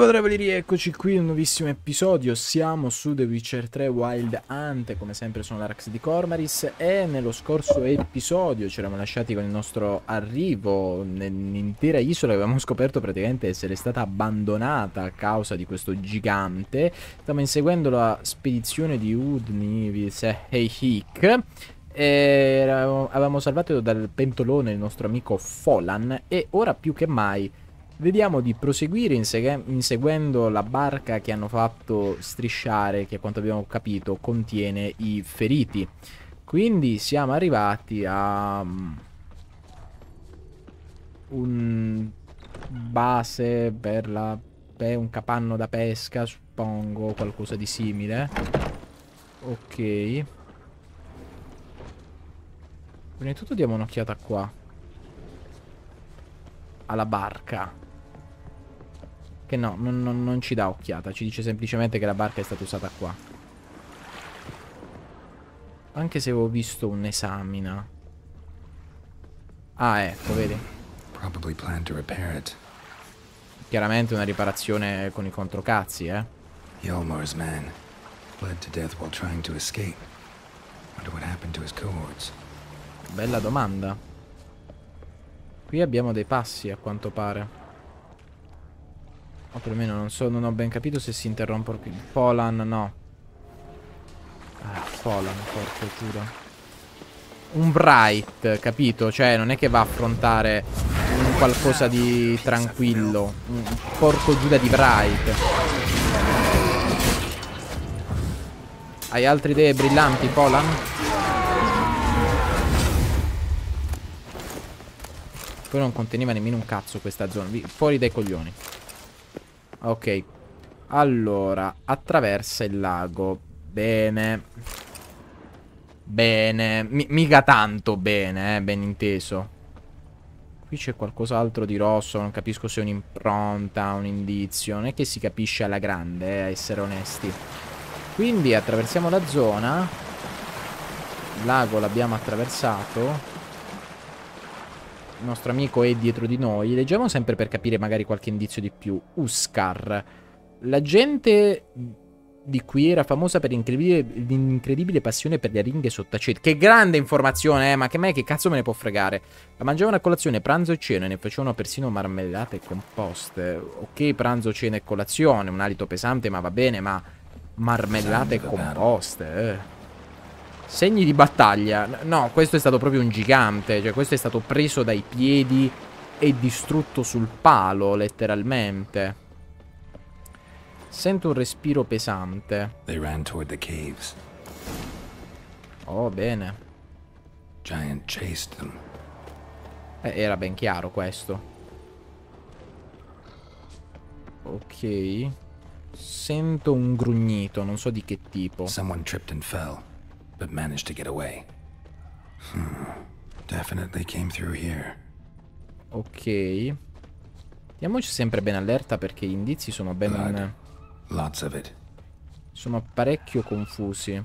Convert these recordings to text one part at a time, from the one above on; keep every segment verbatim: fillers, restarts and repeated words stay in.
Salve Drevoli, rieccoci qui in un nuovissimo episodio. Siamo su The Witcher tre Wild Hunt, come sempre sono l'Arax di Cormaris. E nello scorso episodio ci eravamo lasciati con il nostro arrivo nell'intera isola che avevamo scoperto praticamente essere stata abbandonata a causa di questo gigante. Stiamo inseguendo la spedizione di Udni Visehik e avevamo salvato dal pentolone il nostro amico Falan, e ora più che mai vediamo di proseguire insegue inseguendo la barca che hanno fatto strisciare, che a quanto abbiamo capito contiene i feriti. Quindi siamo arrivati a um, un base per la per un capanno da pesca, suppongo, qualcosa di simile. Ok. Prima di tutto diamo un'occhiata qua alla barca, che no, non, non, non ci dà occhiata, ci dice semplicemente che la barca è stata usata qua. Anche se avevo visto un esamina. Ah, ecco, vedi. Probably planned to repair it. Chiaramente una riparazione con i controcazzi, eh. Yolmar's man bled to death while trying to escape. Wonder what happened to his cohorts. Bella domanda. Qui abbiamo dei passi, a quanto pare. O perlomeno non so, non ho ben capito se si interrompono qui. Falan, no. Ah, Falan, porco giuro. Un Bright, capito? Cioè, non è che va a affrontare un qualcosa di tranquillo. Un porco giuda di Bright. Hai altre idee brillanti, Falan? Poi non conteneva nemmeno un cazzo questa zona. Fuori dai coglioni. Ok. Allora, attraversa il lago. Bene. Bene. Mi mica tanto bene, eh, ben inteso. Qui c'è qualcos'altro di rosso. Non capisco se è un'impronta, un indizio. Non è che si capisce alla grande, eh, a essere onesti. Quindi attraversiamo la zona. Il lago l'abbiamo attraversato. Il nostro amico è dietro di noi. Leggiamo sempre per capire magari qualche indizio di più. Uskar. La gente di qui era famosa per l'incredibile passione per le aringhe sott'aceto. Che grande informazione, eh, ma che me che cazzo me ne può fregare. La mangiavano a colazione, pranzo e cena, e ne facevano persino marmellate e composte. Ok, pranzo, cena e colazione, un alito pesante, ma va bene, ma marmellate e composte, eh. Segni di battaglia. No, questo è stato proprio un gigante. Cioè, questo è stato preso dai piedi e distrutto sul palo, letteralmente. Sento un respiro pesante. They ran toward the caves. Oh, bene. Giant chased them. Eh, era ben chiaro questo. Ok. Sento un grugnito, non so di che tipo. Someone tripped and fell, but managed to get away. Hmm. Definitely came through here. Ok. Diamoci sempre ben allerta perché gli indizi sono ben... Blood. Lots of it. Sono parecchio confusi.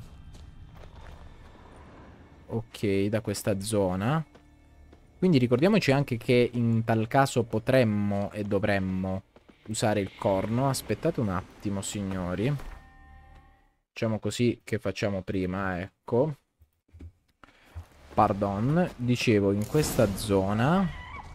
Ok, da questa zona. Quindi ricordiamoci anche che in tal caso potremmo e dovremmo usare il corno. Aspettate un attimo, signori. Facciamo così che facciamo prima, ecco. Pardon. Dicevo, in questa zona...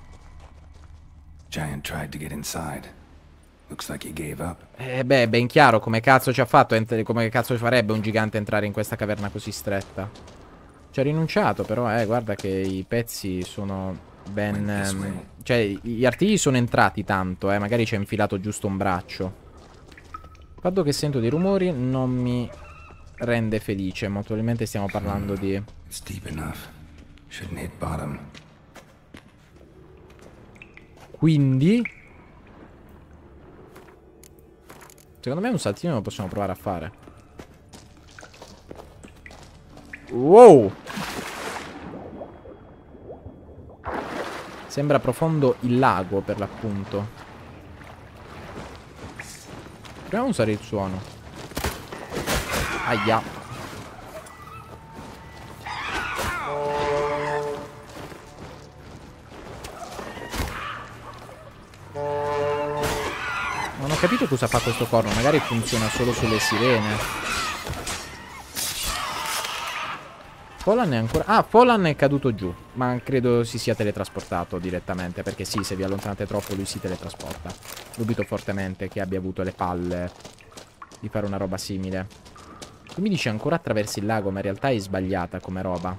Giant tried to get inside. Looks like he gave up. Eh beh, ben chiaro come cazzo ci ha fatto, come cazzo farebbe un gigante entrare in questa caverna così stretta. Ci ha rinunciato, però, eh, guarda che i pezzi sono ben... Ehm, cioè, gli artigli sono entrati tanto, eh, magari ci ha infilato giusto un braccio. Il fatto che sento dei rumori non mi rende felice, molto probabilmente stiamo parlando di... It's deep enough. Shouldn't hit bottom. Quindi... secondo me un saltino lo possiamo provare a fare. Wow! Sembra profondo il lago, per l'appunto. Proviamo a usare il suono. Aia. capito cosa fa questo corno. Magari funziona solo sulle sirene. Fallen è ancora... Ah, Fallen è caduto giù. Ma credo si sia teletrasportato direttamente. Perché sì, se vi allontanate troppo lui si teletrasporta. Dubito fortemente che abbia avuto le palle di fare una roba simile. Tu mi dici ancora attraversi il lago, ma in realtà è sbagliata come roba.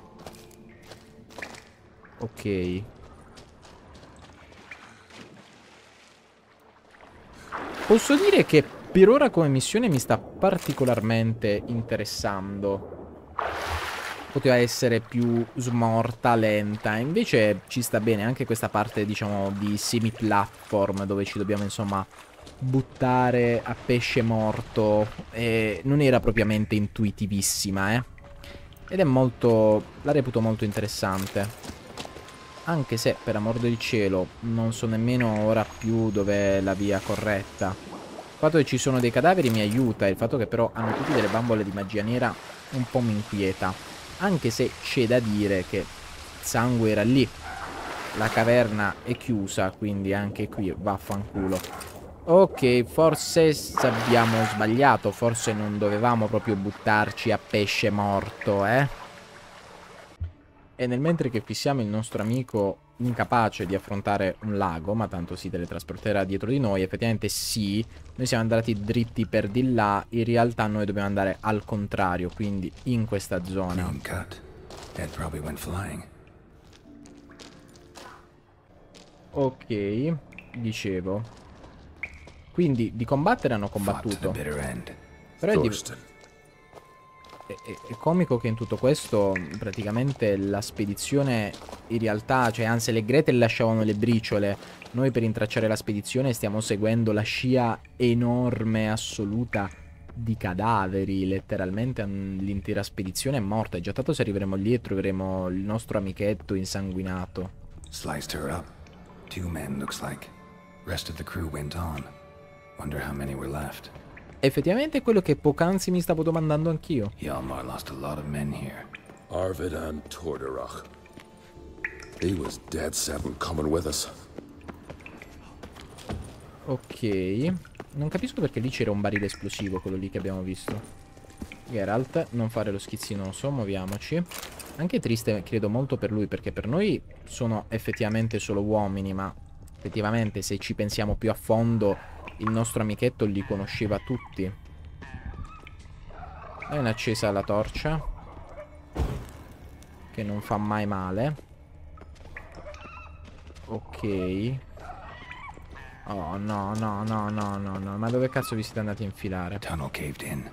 Ok. Posso dire che per ora come missione mi sta particolarmente interessando. Poteva essere più smorta, lenta. Invece ci sta bene anche questa parte, diciamo, di semi-platform, dove ci dobbiamo, insomma, buttare a pesce morto. E non era propriamente intuitivissima, eh. Ed è molto... la reputo molto interessante. Anche se, per amor del cielo, non so nemmeno ora più dov'è la via corretta. Il fatto che ci sono dei cadaveri mi aiuta. Il fatto che però hanno tutti delle bambole di magia nera un po' mi inquieta. Anche se c'è da dire che il sangue era lì. La caverna è chiusa, quindi anche qui vaffanculo. Ok, forse abbiamo sbagliato. Forse non dovevamo proprio buttarci a pesce morto, eh? E nel mentre che fissiamo il nostro amico incapace di affrontare un lago, ma tanto si teletrasporterà dietro di noi, effettivamente sì, noi siamo andati dritti per di là, in realtà noi dobbiamo andare al contrario, quindi in questa zona. Ok, dicevo. Quindi di combattere hanno combattuto. Però è di... È, è, è comico che in tutto questo praticamente la spedizione in realtà, cioè Hansel e Gretel lasciavano le briciole. Noi per intracciare la spedizione stiamo seguendo la scia enorme, assoluta di cadaveri. Letteralmente l'intera spedizione è morta. È già tanto se arriveremo lì e troveremo il nostro amichetto insanguinato. Sliced her up. Two men looks like. Rest of the crew went on. Wonder how many were left. Effettivamente è quello che poc'anzi mi stavo domandando anch'io. Hjalmar lost a lot of men here. Arvid and Tordarach. He was dead set on coming with us. Ok. Non capisco perché lì c'era un barile esplosivo, quello lì che abbiamo visto. Geralt, non fare lo schizzinoso, muoviamoci. Anche triste, credo, molto per lui, perché per noi sono effettivamente solo uomini, ma effettivamente se ci pensiamo più a fondo... Il nostro amichetto li conosceva tutti. È un'accesa la torcia, che non fa mai male. Ok. Oh no, no, no, no, no, no. Ma dove cazzo vi siete andati a infilare? Tunnel caved in.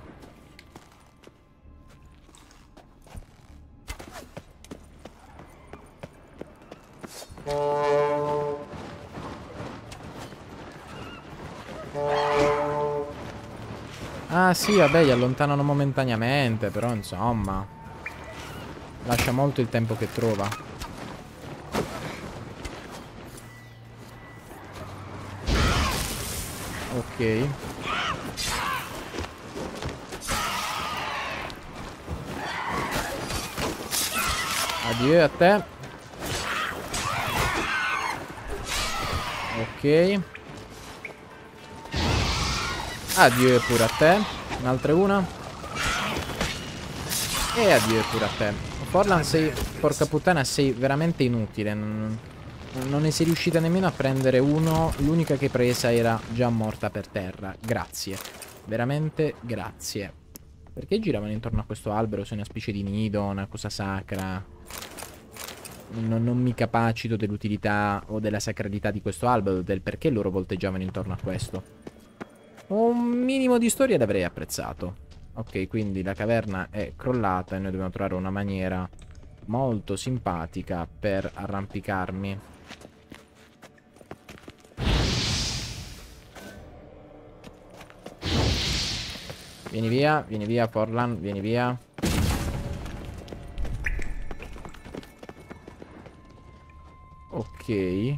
Ah sì, vabbè, li allontanano momentaneamente, però insomma lascia molto il tempo che trova. Ok. Addio a te. Ok. Addio pure a te. Un'altra una. E addio pure a te. Forlan, sei... porca puttana, sei veramente inutile. Non, non ne sei riuscita nemmeno a prendere uno. L'unica che hai presa era già morta per terra. Grazie. Veramente grazie. Perché giravano intorno a questo albero? Sei una specie di nido, una cosa sacra. Non, non mi capacito dell'utilità o della sacralità di questo albero, del perché loro volteggiavano intorno a questo. Un minimo di storia l'avrei apprezzato. Ok, quindi la caverna è crollata e noi dobbiamo trovare una maniera molto simpatica per arrampicarmi. Vieni via, vieni via Forlan, vieni via. Ok.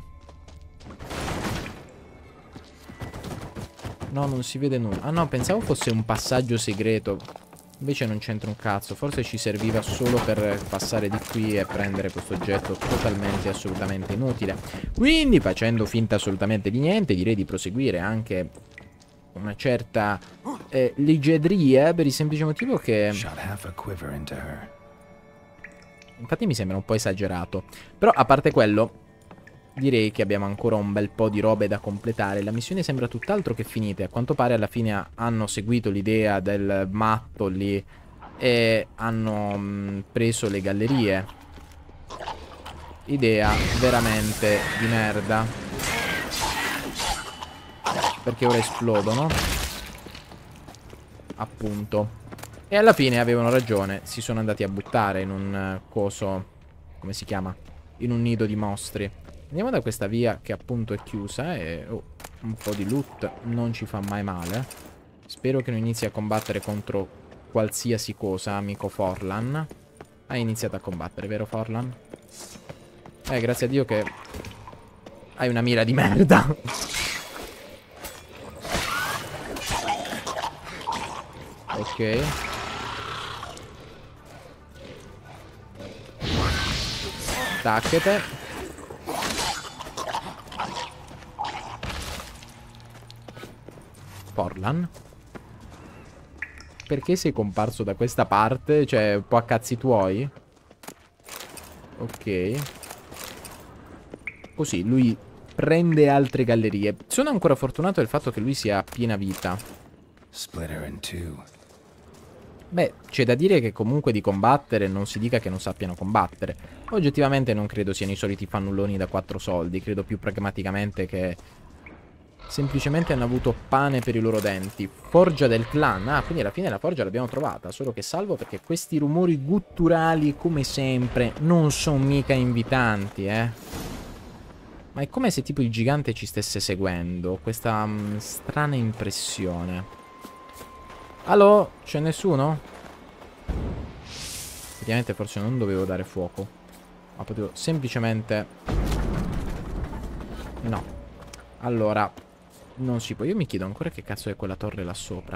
No, non si vede nulla. Ah no, pensavo fosse un passaggio segreto. Invece non c'entra un cazzo. Forse ci serviva solo per passare di qui e prendere questo oggetto totalmente e assolutamente inutile. Quindi, facendo finta assolutamente di niente, direi di proseguire anche una certa eh, leggiadria, per il semplice motivo che... Shot half a quiver into her. Infatti mi sembra un po' esagerato. Però a parte quello, direi che abbiamo ancora un bel po' di robe da completare. La missione sembra tutt'altro che finita. A quanto pare alla fine hanno seguito l'idea del matto lì e hanno mh, preso le gallerie. Idea veramente di merda. Perché ora esplodono. Appunto. E alla fine avevano ragione. Si sono andati a buttare in un coso... Come si chiama? In un nido di mostri. Andiamo da questa via che appunto è chiusa. E oh, un po' di loot non ci fa mai male. Spero che non inizi a combattere contro qualsiasi cosa, amico Forlan. Hai iniziato a combattere, vero Forlan? Eh, grazie a Dio che hai una mira di merda. Ok. Tacchete. Forlan? Perché sei comparso da questa parte? Cioè, un po' a cazzi tuoi? Ok. Così, lui prende altre gallerie. Sono ancora fortunato del fatto che lui sia a piena vita. Split her in two. Beh, c'è da dire che comunque di combattere non si dica che non sappiano combattere. Oggettivamente non credo siano i soliti fannulloni da quattro soldi. Credo più pragmaticamente che semplicemente hanno avuto pane per i loro denti. Forgia del clan. Ah, quindi alla fine la forgia l'abbiamo trovata. Solo che salvo perché questi rumori gutturali, come sempre, non sono mica invitanti, eh. Ma è come se tipo il gigante ci stesse seguendo. Questa mh, strana impressione. Allo? C'è nessuno? Effettivamente forse non dovevo dare fuoco. Ma potevo semplicemente... No. Allora, non si può. Io mi chiedo ancora che cazzo è quella torre là sopra.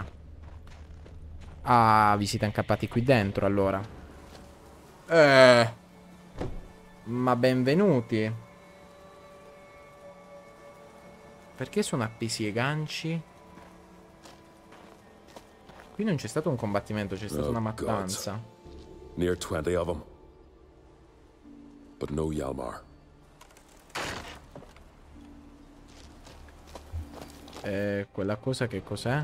Ah, vi siete incappati qui dentro allora. Eh... Ma benvenuti. Perché sono appesi ai ganci? Qui non c'è stato un combattimento, c'è stata Oh, una mattanza. God. Near twenty of them. But no Yalmar. Eh, quella cosa che cos'è?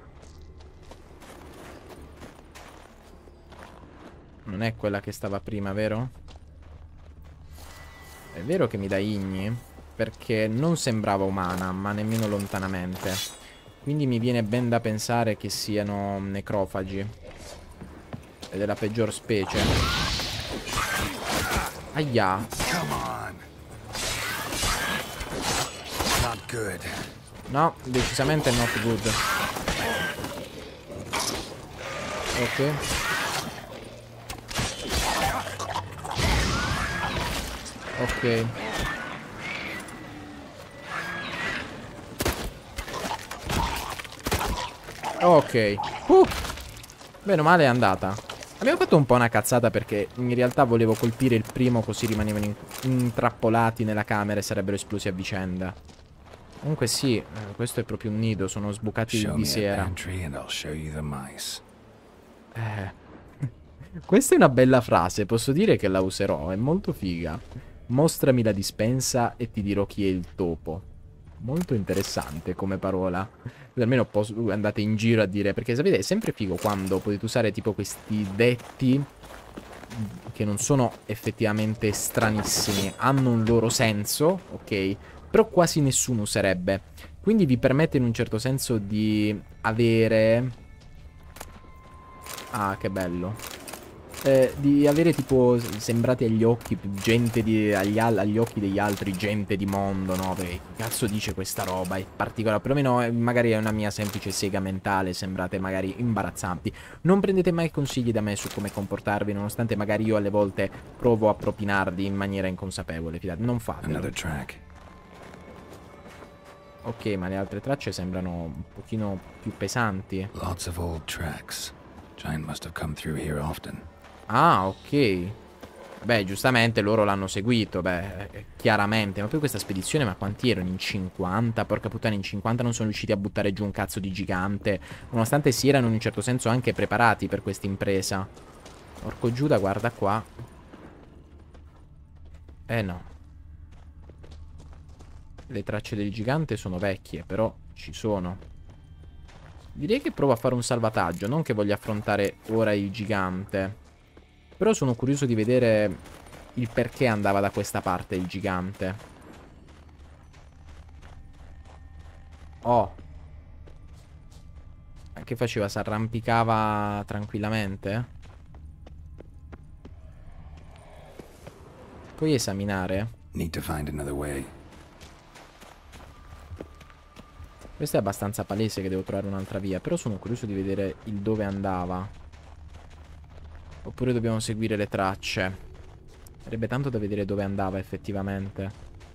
Non è quella che stava prima, vero? È vero che mi dà igni? Perché non sembrava umana, ma nemmeno lontanamente. Quindi mi viene ben da pensare che siano necrofagi. Ed è la peggior specie. Aia. Come on. Not good. No, decisamente not good. Ok. Ok. Ok. Uh. Bene o male è andata. Abbiamo fatto un po' una cazzata perché in realtà volevo colpire il primo così rimanevano in intrappolati nella camera e sarebbero esplosi a vicenda. Comunque sì, eh, questo è proprio un nido, sono sbucati Show di me a sera. pantry and I'll show you the mice. Eh. Questa è una bella frase, posso dire che la userò, è molto figa. Mostrami la dispensa e ti dirò chi è il topo. Molto interessante come parola. Almeno andate in giro a dire, perché sapete è sempre figo quando potete usare tipo questi detti che non sono effettivamente stranissimi, hanno un loro senso, ok? Però quasi nessuno userebbe. Quindi vi permette in un certo senso di avere... Ah, che bello. Eh, di avere tipo sembrati agli occhi gente di agli, agli occhi degli altri gente di mondo, no? Perché che cazzo dice questa roba? È particolare, perlomeno eh, magari è una mia semplice sega mentale, sembrate magari imbarazzanti. Non prendete mai consigli da me su come comportarvi, nonostante magari io alle volte provo a propinarli in maniera inconsapevole, fidate, non fatelo. Another track. Ok, ma le altre tracce sembrano un pochino più pesanti. Lots of old tracks. Giant must have come through here often. Ah, ok. Beh, giustamente loro l'hanno seguito, beh, chiaramente. Ma poi questa spedizione, ma quanti erano? In cinquanta? Porca puttana, in cinquanta non sono riusciti a buttare giù un cazzo di gigante. Nonostante si erano in un certo senso anche preparati per questa impresa. Porco Giuda, guarda qua. Eh no. Le tracce del gigante sono vecchie, però ci sono. Direi che provo a fare un salvataggio, non che voglia affrontare ora il gigante. Però sono curioso di vedere il perché andava da questa parte il gigante. Oh. Che faceva? Si arrampicava tranquillamente? Puoi esaminare? Need to find another way. Questo è abbastanza palese che devo trovare un'altra via. Però sono curioso di vedere il dove andava. Oppure dobbiamo seguire le tracce. Sarebbe tanto da vedere dove andava effettivamente.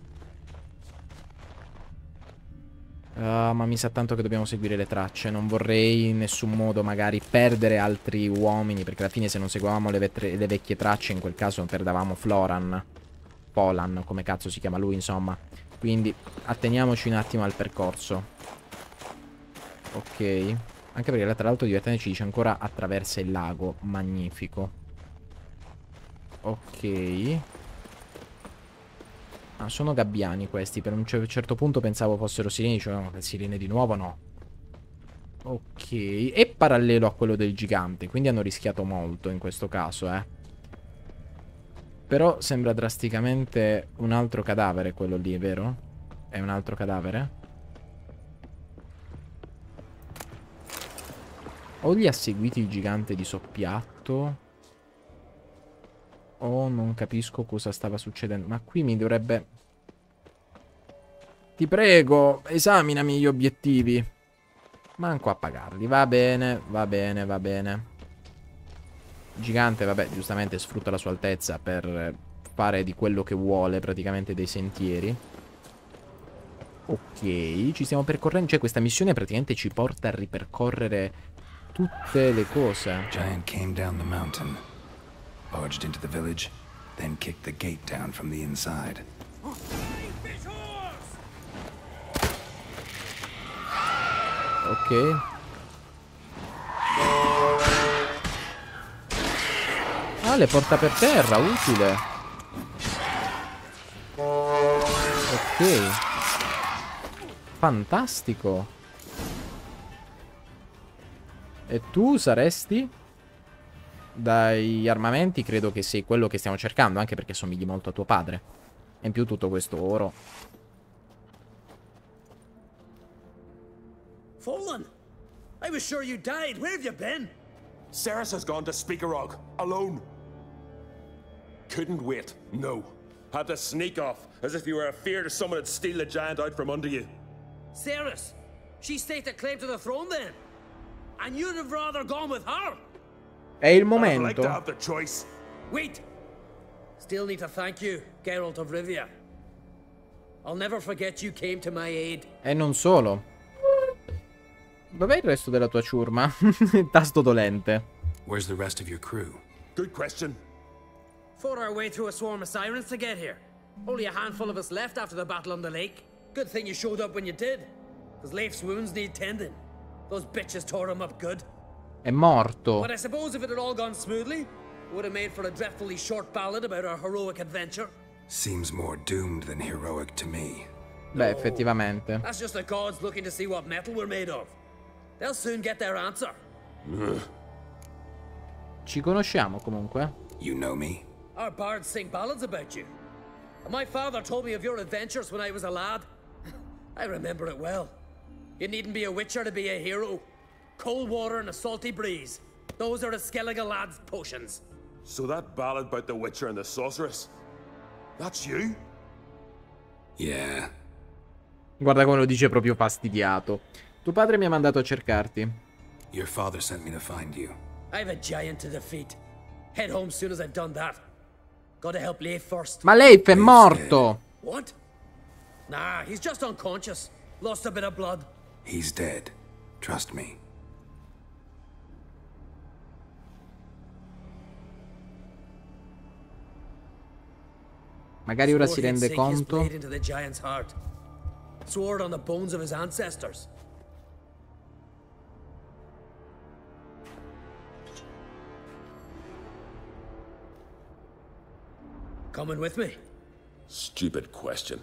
Uh, ma mi sa tanto che dobbiamo seguire le tracce. Non vorrei in nessun modo magari perdere altri uomini, perché alla fine se non seguivamo le, le vecchie tracce, in quel caso perdavamo Floran. Polan, come cazzo si chiama lui, insomma. Quindi atteniamoci un attimo al percorso. Ok. Anche perché tra l'altro divertente ci dice ancora attraversa il lago. Magnifico. Ok. Ah, sono gabbiani questi. Per un certo punto pensavo fossero sirene. Dicevo, no, sirene di nuovo no. Ok. È parallelo a quello del gigante. Quindi hanno rischiato molto in questo caso, eh. Però sembra drasticamente un altro cadavere quello lì, vero? È un altro cadavere? O li ha seguiti il gigante di soppiatto, o non capisco cosa stava succedendo. Ma qui mi dovrebbe... Ti prego, esaminami gli obiettivi. Manco a pagarli. Va bene, va bene, va bene. Il gigante, vabbè, giustamente sfrutta la sua altezza per fare di quello che vuole, praticamente dei sentieri. Ok, ci stiamo percorrendo. Cioè, questa missione praticamente ci porta a ripercorrere tutte le cose. Giant came down the mountain, barged into the village, then kicked the gate down from the inside. Ok. Ah, le porta per terra, utile. Ok. Fantastico. E tu saresti? Dai armamenti credo che sei quello che stiamo cercando, anche perché somigli molto a tuo padre. E in più tutto questo oro. Fallen! I was sure you died. Where have you been? Ceres has gone to Speakerog, alone. Couldn't wait, no. Had to sneak off, as if you were afeard of someone would steal the giant out from under you. Ceres! She staked a claim to the throne then? And you'd have rather gone with her? È il I'd like to momento. have the choice. Wait! Still need to thank you, Geralt of Rivia. I'll never forget you came to my aid. E non solo. Dov'è il resto della tua ciurma? Tasto dolente. Where's the rest of your crew? Good question. Fought our way through a swarm of sirens to get here. Only a handful of us left after the battle on the lake. Good thing you showed up when you did. Because Leif's wounds need tending. Those bitches tore him up good. È morto. But I suppose if it had all gone smoothly, it would have made for a dreadfully short ballad about our heroic adventure. Seems more doomed than heroic to me. Beh, effettivamente. That's just the gods looking to see what metal we're made of. They'll soon get their answer. Ci conosciamo comunque. You know me? Our bards sing ballads about you. And my father told me of your adventures when I was a lad. I remember it well. You needn't be a witcher to be a hero. Cold water and a salty breeze. Those are a Skellige lad's potions. So that ballad about the Witcher and the Sorceress, that's you? Yeah. Guarda come lo dice proprio fastidiato. Tuo padre mi ha mandato a cercarti. Your father sent me to find you. I have a giant to defeat. Head home soon as I've done that. Gotta help Leif first. Ma Leif è morto! What? Nah, he's just unconscious. Lost a bit of blood. He's dead. Trust me. Magari ora si Swore he'd rende sink his conto. blade into the giant's heart. Swore on the bones of his ancestors. Coming with me? Stupid question.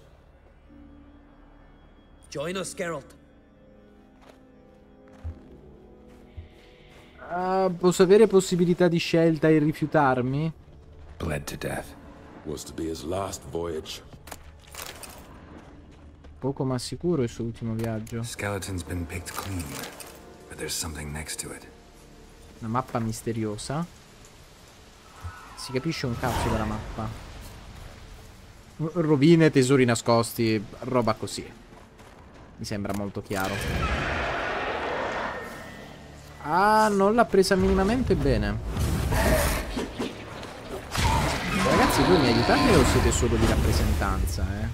Join us, Geralt. Ah, posso avere possibilità di scelta e rifiutarmi? Bled to death. Was to be his last voyage. Poco ma sicuro il suo ultimo viaggio. Skeleton's been picked clean, but there's something next to it. Una mappa misteriosa. Si capisce un cazzo della mappa. Rovine, tesori nascosti, roba così. Mi sembra molto chiaro. Ah, non l'ha presa minimamente bene. Ragazzi, voi mi aiutate o siete solo di rappresentanza, eh?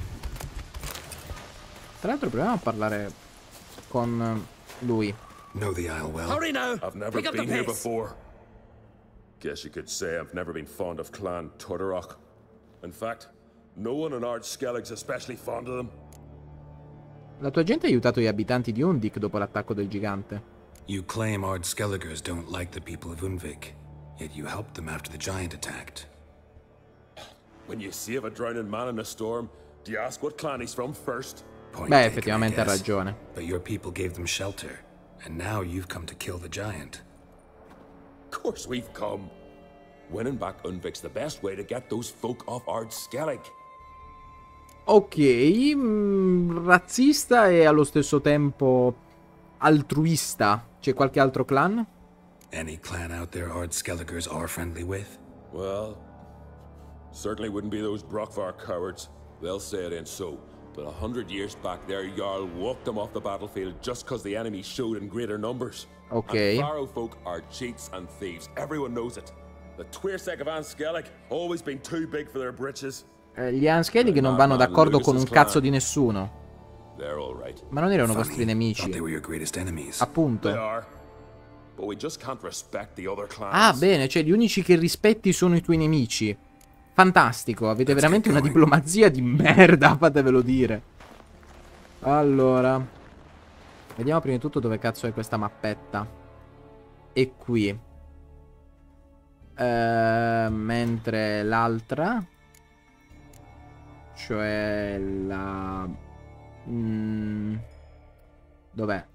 Tra l'altro proviamo a parlare con lui. Know the Isle well. Hurry now! I've never Pick up the been here pace. before. Guess you could say I've never been fond of Clan Tutterok. In fact, no one in Ard Skellig's especially fond of them. La tua gente ha aiutato gli abitanti di Undik dopo l'attacco del gigante. You claim Ard Skelligers don't like the people of Unvik, yet you helped them after the giant attacked. When you save a drowning man in a storm, do you ask what clan he's from first? Point Beh, taken, I effettivamente ha guess. ragione. But your people gave them shelter, and now you've come to kill the giant. Of course we've come. Winning back Unvik's the best way to get those folk off Ard Skellig. Ok, mm, razzista e allo stesso tempo altruista. C'è qualche altro clan? Any clan out there Ard Skelligers are friendly with? Well, certainly wouldn't be those Brockvar cowards. They'll say it ain't so. But a hundred years back, their Jarl walked them off the battlefield just because the enemy showed in greater numbers. Ok. And Faro folk are cheats and thieves. Everyone knows it. The Twirsek of An Skellig always been too big for their britches. Eh, gli Anskellig non vanno d'accordo con un cazzo di nessuno. They're all right. Ma non erano Funny, vostri thought nemici. they were your greatest enemies. They Appunto. are. But we just can't respect the other clans. Ah, bene, cioè gli unici che rispetti sono i tuoi nemici. Fantastico, avete veramente una diplomazia di merda, fatevelo dire. Allora, vediamo prima di tutto dove cazzo è questa mappetta. E qui. Eh, mentre l'altra, cioè la... Mm, dov'è?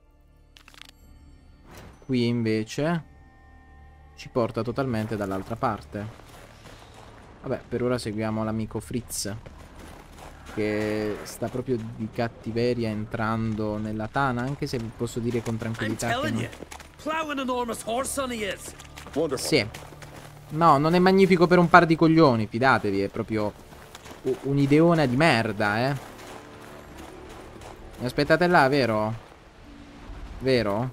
Qui invece ci porta totalmente dall'altra parte. Vabbè, per ora seguiamo l'amico Fritz, che sta proprio di cattiveria entrando nella tana, anche se vi posso dire con I'm tranquillità che telling non... you, plow an enormous horse son he is. Wonderful. Sì. No, non è magnifico per un par di coglioni, fidatevi, è proprio u- un'ideona di merda, eh. Mi aspettate là, vero? Vero?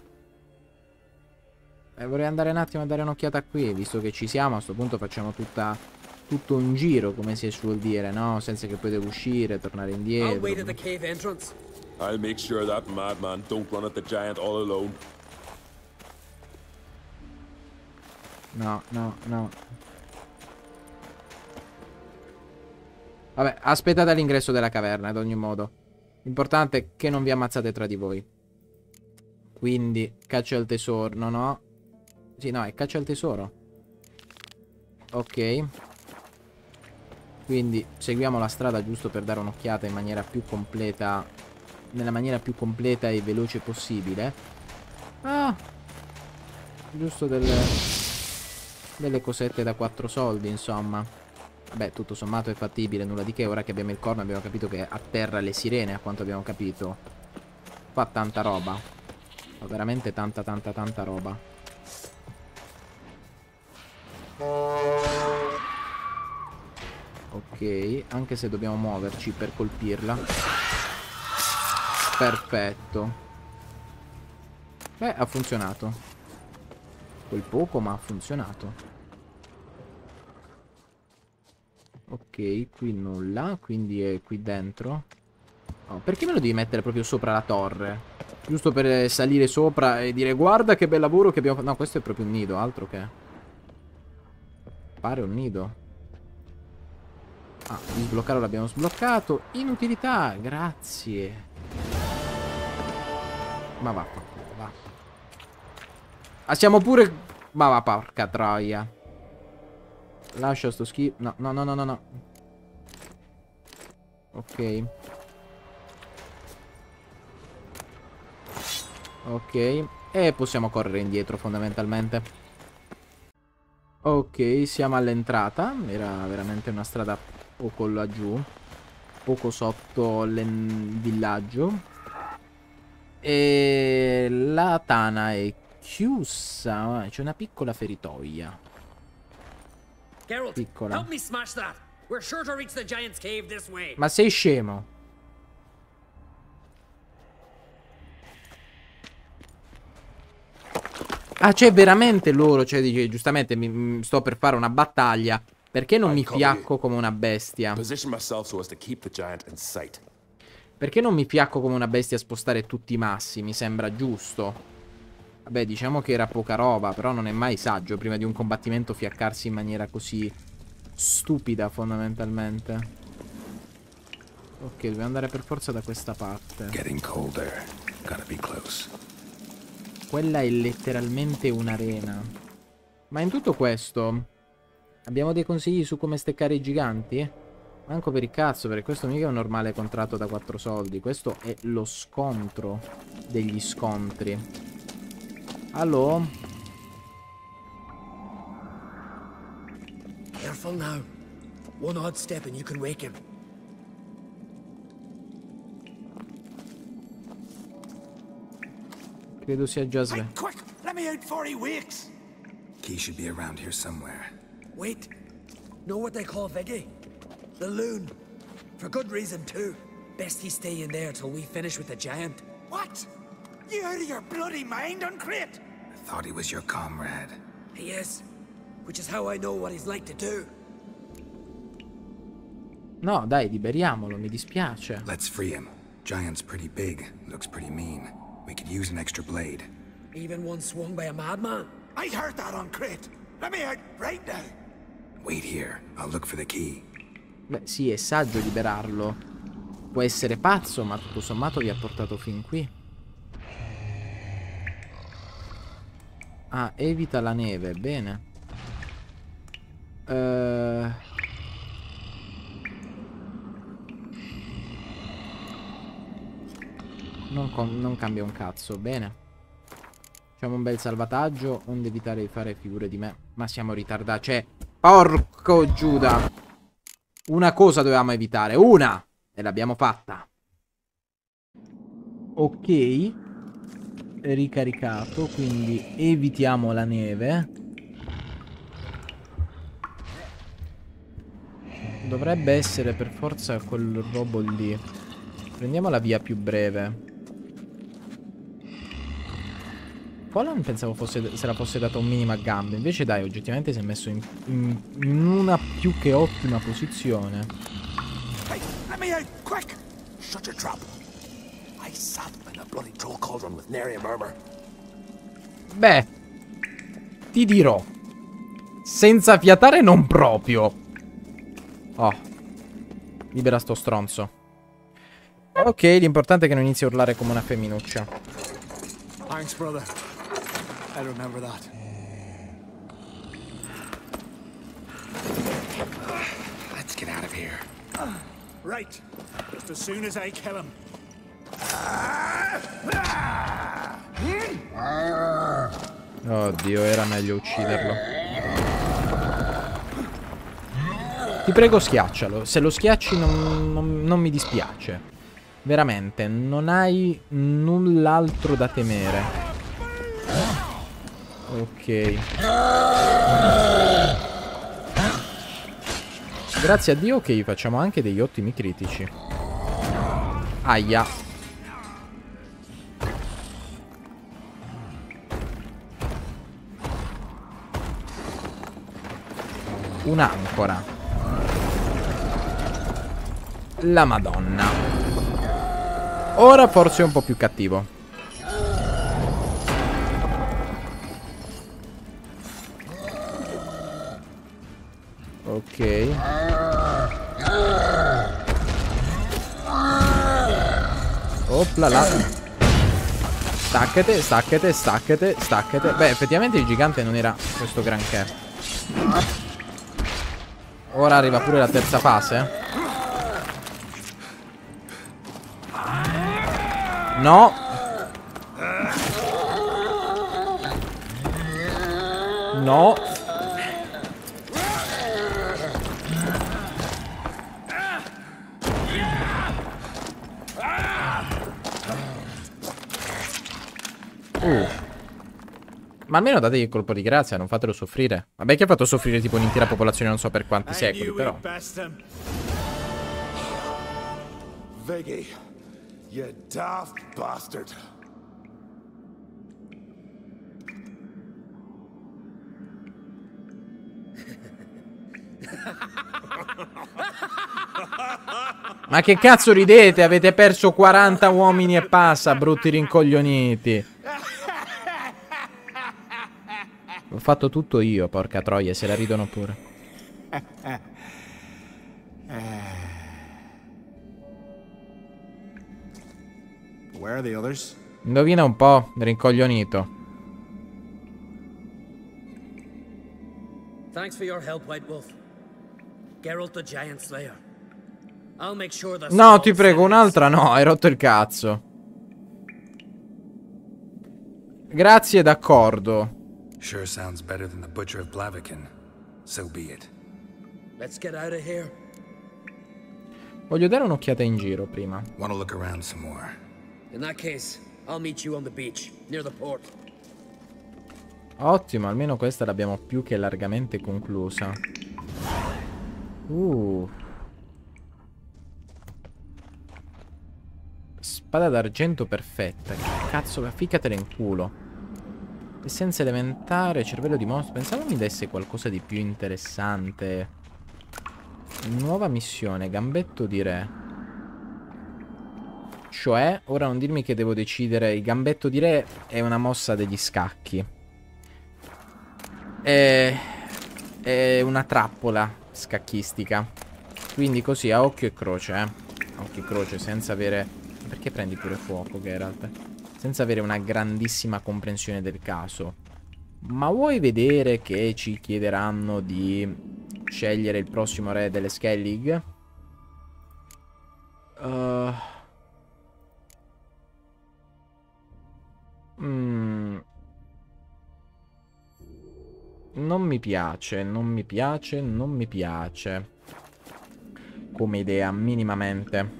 Eh, vorrei andare un attimo a dare un'occhiata qui, visto che ci siamo, a sto punto facciamo tutta, tutto un giro, come si suol dire, no? Senza che poi devo uscire, tornare I'll indietro. wait at the cave entrance. I'll make sure that madman don't run at the giant all alone. No, no, no. Vabbè, aspettate all'ingresso della caverna, ad ogni modo. L'importante è che non vi ammazzate tra di voi. Quindi, caccia al tesoro, no, no. Sì, no, è caccia al tesoro. Ok. Quindi, seguiamo la strada giusto per dare un'occhiata in maniera più completa. Nella maniera più completa e veloce possibile. Ah! Giusto delle... delle cosette da quattro soldi, insomma. Vabbè, tutto sommato è fattibile, nulla di che. Ora che abbiamo il corno abbiamo capito che a terra le sirene, a quanto abbiamo capito. Fa tanta roba. Fa veramente tanta tanta tanta roba. Ok, anche se dobbiamo muoverci per colpirla. Perfetto. Beh, ha funzionato. Quel poco, ma ha funzionato. Ok, qui nulla, quindi è qui dentro. Oh, perché me lo devi mettere proprio sopra la torre? Giusto per salire sopra e dire guarda che bel lavoro che abbiamo fatto. No, questo è proprio un nido, altro che. Pare un nido. Ah, di sbloccarlo l'abbiamo sbloccato. Inutilità, grazie. Ma va, va. Ah, siamo pure... Ma va, porca troia. Lascia sto schifo. No, no, no, no, no, no. Ok. Ok. E possiamo correre indietro, fondamentalmente. Ok, siamo all'entrata. Era veramente una strada poco laggiù. Poco sotto il villaggio. E la tana è chiusa. C'è una piccola feritoia. Geralt, Piccola. help me smash that. We're sure to reach the giant's cave this way. Ma sei scemo? Ah, c'è veramente loro. Cioè, dice, giustamente mi, mi sto per fare una battaglia. Perché non mi fiacco come una bestia? Position myself so as to keep the giant in sight. Perché non mi fiacco come una bestia a spostare tutti i massi? Mi sembra giusto. Vabbè, diciamo che era poca roba, però non è mai saggio prima di un combattimento fiaccarsi in maniera così stupida, fondamentalmente. Ok, dobbiamo andare per forza da questa parte. Getting colder. Gotta be close. Quella è letteralmente un'arena. Ma in tutto questo abbiamo dei consigli su come steccare i giganti? Manco per il cazzo, perché questo mica è un normale contratto da quattro soldi. Questo è lo scontro degli scontri. Allo? Careful now. One odd step and you can wake him. Credo sia già sve. Quick! Let me out before he wakes! Key should be around here somewhere. Wait. Know what they call Viggy? The loon. For good reason, too. Best he stay in there till we finish with the giant. What? You out of your bloody mind, Uncrate? I thought he was your comrade. He is. Which is how I know what he's like to do. No, dai, liberiamolo, mi dispiace. Let's free him. Giant's pretty big. Looks pretty mean. We could use an extra blade. Even one swung by a madman. I heard that, Uncrate. Let me out right now. Wait here. I'll look for the key. Beh, sì, è saggio liberarlo. Può essere pazzo, ma tutto sommato vi ha portato fin qui. Ah, evita la neve, bene. Uh... Non, non cambia un cazzo, bene. Facciamo un bel salvataggio, onde evitare di fare figure di me. Ma siamo ritardati, cioè... Porco Giuda! Una cosa dovevamo evitare, una! E l'abbiamo fatta. Ok. Ricaricato, quindi evitiamo la neve. Dovrebbe essere per forza quel robo lì. Prendiamo la via più breve. Colin pensavo fosse, se la fosse data un minimo a gambe. Invece dai, oggettivamente si è messo in, in, in una più che ottima posizione. Hey, let me out, quick! Shut your trap. I sat in a bloody troll cauldron with nary a murmur. Beh, ti dirò. Senza fiatare non proprio. Oh. Libera sto stronzo. Ok, l'importante è che non inizi a urlare come una femminuccia. Thanks, brother. I remember that. Let's get out of here. Right. Just as soon as I kill him. Oddio, era meglio ucciderlo. Ti prego, schiaccialo. Se lo schiacci non, non, non mi dispiace. Veramente, non hai null'altro da temere. Ok. Grazie a Dio che facciamo anche degli ottimi critici. Aia. Un'ancora. La Madonna. Ora forse è un po' più cattivo. Ok. Opla là. Staccate, staccate, staccate, staccate. Beh, effettivamente il gigante non era questo granché. Ora arriva pure la terza fase. No. No. Uh. Ma almeno dategli il colpo di grazia, non fatelo soffrire. Vabbè che ha fatto soffrire tipo un'intera popolazione non so per quanti secoli, però. Viggy, you daft bastard. Ma che cazzo ridete? Avete perso quaranta uomini e passa, brutti rincoglioniti. L'ho fatto tutto io, porca troia, se la ridono pure. Where are the others? Indovina un po', rincoglionito. Thanks for your help, White Wolf. Geralt the Giant Slayer. I'll make sure the No, ti prego, un'altra no, hai rotto il cazzo. Grazie, d'accordo. Sure sounds better than the Butcher of Blaviken. So be it. Let's get out of here. Voglio dare un'occhiata in giro prima. Want to look around some more. In that case, I'll meet you on the beach, near the port. Ottimo, almeno questa l'abbiamo più che largamente conclusa. Uh. Spada d'argento perfetta. Che cazzo, ficcatela in culo. Essenza elementare, cervello di mostro. Pensavo mi desse qualcosa di più interessante. Nuova missione, gambetto di re. Cioè, ora non dirmi che devo decidere. Il gambetto di re è una mossa degli scacchi. È, è una trappola scacchistica. Quindi così a occhio e croce, eh. A occhio e croce, senza avere... Perché prendi pure fuoco, Geralt? Senza avere una grandissima comprensione del caso. Ma vuoi vedere che ci chiederanno di scegliere il prossimo re delle Skellig? Uh... Mm. Non mi piace, non mi piace, non mi piace. Come idea, minimamente.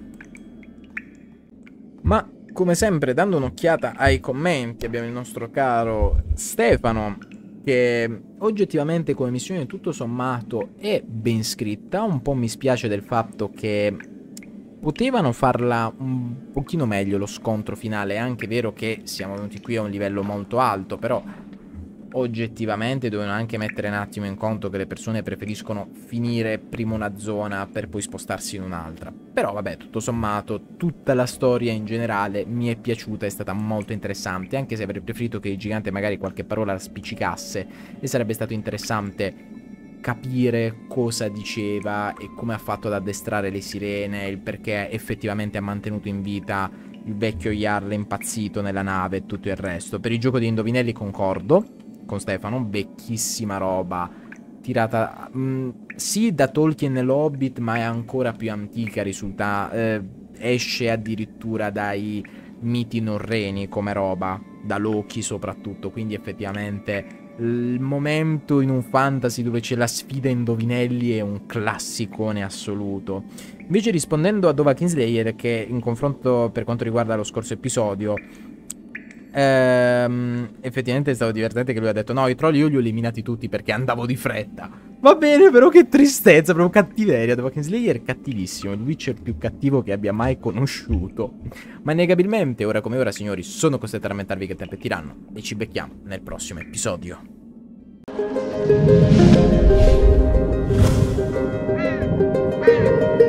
Ma, come sempre, dando un'occhiata ai commenti, abbiamo il nostro caro Stefano, che oggettivamente come missione tutto sommato è ben scritta. Un po' mi spiace del fatto che potevano farla un pochino meglio lo scontro finale. È anche vero che siamo venuti qui a un livello molto alto, però oggettivamente dovevano anche mettere un attimo in conto che le persone preferiscono finire prima una zona per poi spostarsi in un'altra. Però vabbè, tutto sommato tutta la storia in generale mi è piaciuta, è stata molto interessante, anche se avrei preferito che il gigante magari qualche parola la spiccicasse e sarebbe stato interessante capire cosa diceva e come ha fatto ad addestrare le sirene, il perché effettivamente ha mantenuto in vita il vecchio Jarl impazzito nella nave e tutto il resto. Per il gioco di indovinelli concordo con Stefano, vecchissima roba, tirata mh, sì da Tolkien e l'Hobbit, ma è ancora più antica, risulta eh, esce addirittura dai miti norreni come roba, da Loki soprattutto, quindi effettivamente il momento in un fantasy dove c'è la sfida indovinelli è un classicone assoluto. Invece rispondendo a Dova Kingslayer, che in confronto per quanto riguarda lo scorso episodio Ehm, effettivamente è stato divertente che lui ha detto no, i troll io li ho eliminati tutti perché andavo di fretta. Va bene, però che tristezza, proprio cattiveria. Dova Kingslayer è cattivissimo, il Witcher più cattivo che abbia mai conosciuto. Ma innegabilmente, ora come ora, signori, sono costretto a lamentarvi che il tempo è tiranno e ci becchiamo nel prossimo episodio.